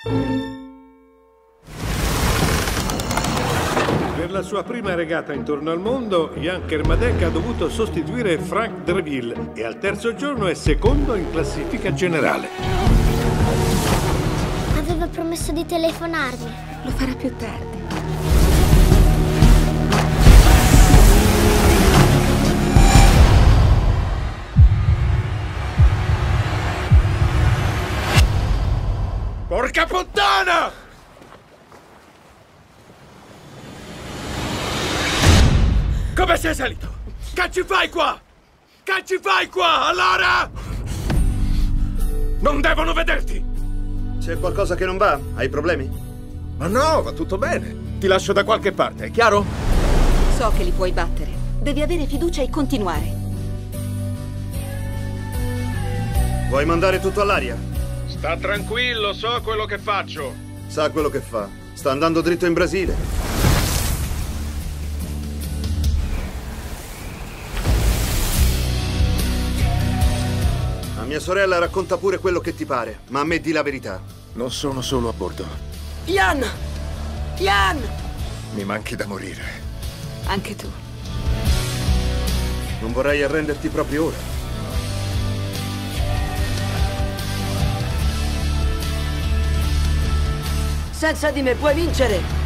Per la sua prima regata intorno al mondo, Jan Kermadec ha dovuto sostituire Frank Dreville e al terzo giorno è secondo in classifica generale. Aveva promesso di telefonarmi. Lo farà più tardi. Porca puttana! Come sei salito? Che ci fai qua? Che ci fai qua, allora? Non devono vederti! C'è qualcosa che non va? Hai problemi? Ma no, va tutto bene. Ti lascio da qualche parte, è chiaro? So che li puoi battere. Devi avere fiducia e continuare. Vuoi mandare tutto all'aria? Sta tranquillo, so quello che faccio. Sa quello che fa. Sta andando dritto in Brasile. A mia sorella racconta pure quello che ti pare, ma a me di la verità. Non sono solo a bordo. Jan! Jan! Mi manchi da morire. Anche tu. Non vorrei arrenderti proprio ora. Senza di me puoi vincere!